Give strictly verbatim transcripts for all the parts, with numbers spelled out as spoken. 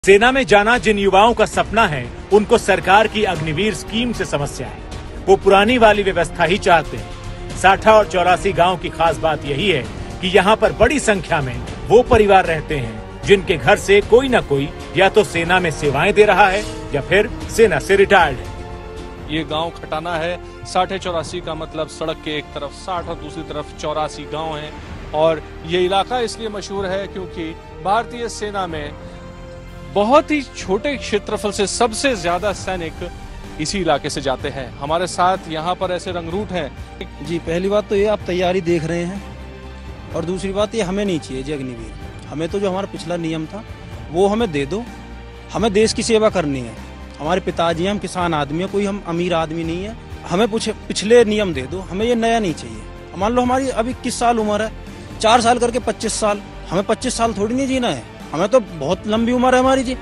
सेना में जाना जिन युवाओं का सपना है, उनको सरकार की अग्निवीर स्कीम से समस्या है। वो पुरानी वाली व्यवस्था ही चाहते हैं। साठा और चौरासी गांव की खास बात यही है कि यहाँ पर बड़ी संख्या में वो परिवार रहते हैं जिनके घर से कोई न कोई या तो सेना में सेवाएं दे रहा है या फिर सेना से रिटायर्ड है। ये गांव खटाना है। साठे चौरासी का मतलब सड़क के एक तरफ साठ और दूसरी तरफ चौरासी गांव हैं। और ये इलाका इसलिए मशहूर है क्योंकि भारतीय सेना में बहुत ही छोटे क्षेत्रफल से सबसे ज्यादा सैनिक इसी इलाके से जाते हैं। हमारे साथ यहाँ पर ऐसे रंगरूट हैं। जी, पहली बात तो ये आप तैयारी देख रहे हैं और दूसरी बात ये हमें नहीं चाहिए जी अग्निवीर। हमें तो जो हमारा पिछला नियम था वो हमें दे दो। हमें देश की सेवा करनी है। हमारे पिताजी हैं, हम किसान आदमी हैं, कोई हम अमीर आदमी नहीं है। हमें पिछले नियम दे दो, हमें ये नया नहीं चाहिए। मान लो हमारी अभी इक्कीस साल उम्र है, चार साल करके पच्चीस साल, हमें पच्चीस साल थोड़ी नहीं जीना है। हमें तो बहुत लंबी उम्र है हमारी जी।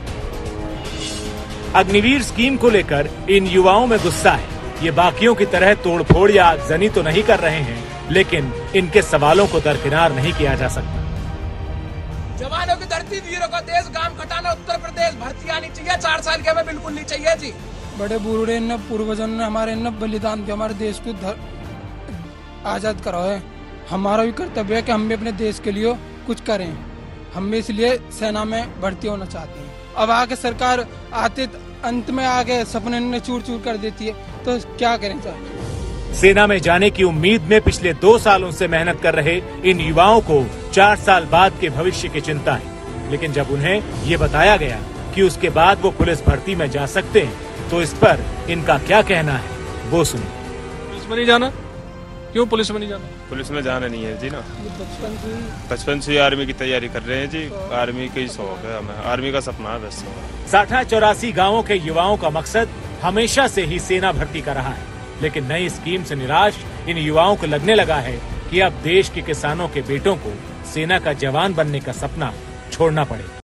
अग्निवीर स्कीम को लेकर इन युवाओं में गुस्सा है। ये बाकियों की तरह तोड़फोड़ या आगजनी तो नहीं कर रहे हैं, लेकिन इनके सवालों को दरकिनार नहीं किया जा सकता। जवानों की धरती, वीरों का देश, गांव खटाना, उत्तर प्रदेश, भर्ती आनी चाहिए। चार साल के हमें बिल्कुल नहीं चाहिए जी। बड़े बूढ़े ने पूर्वजों ने हमारे न बलिदान दिया, हमारे देश को आजाद कराओ है। हमारा भी कर्तव्य है कि हम भी अपने देश के लिए कुछ करें। हम भी इसलिए सेना में भर्ती होना चाहते हैं। अब आगे सरकार आते अंत में आगे सपने ने चूर चूर कर देती है, तो क्या करें सर। सेना में जाने की उम्मीद में पिछले दो सालों से मेहनत कर रहे इन युवाओं को चार साल बाद के भविष्य की चिंता है। लेकिन जब उन्हें ये बताया गया कि उसके बाद वो पुलिस भर्ती में जा सकते हैं, तो इस पर इनका क्या कहना है वो सुनिए। पुलिस में नहीं जाना? क्यों पुलिस में नहीं जाना? पुलिस में जाना नहीं है जी ना। बचपन से बचपन से आर्मी की तैयारी कर रहे हैं जी। आर्मी का ही शौक है हमें, आर्मी का सपना है बस। साठा चौरासी गांवों के युवाओं का मकसद हमेशा से ही सेना भर्ती का रहा है, लेकिन नई स्कीम से निराश इन युवाओं को लगने लगा है कि अब देश के किसानों के बेटों को सेना का जवान बनने का सपना छोड़ना पड़ेगा।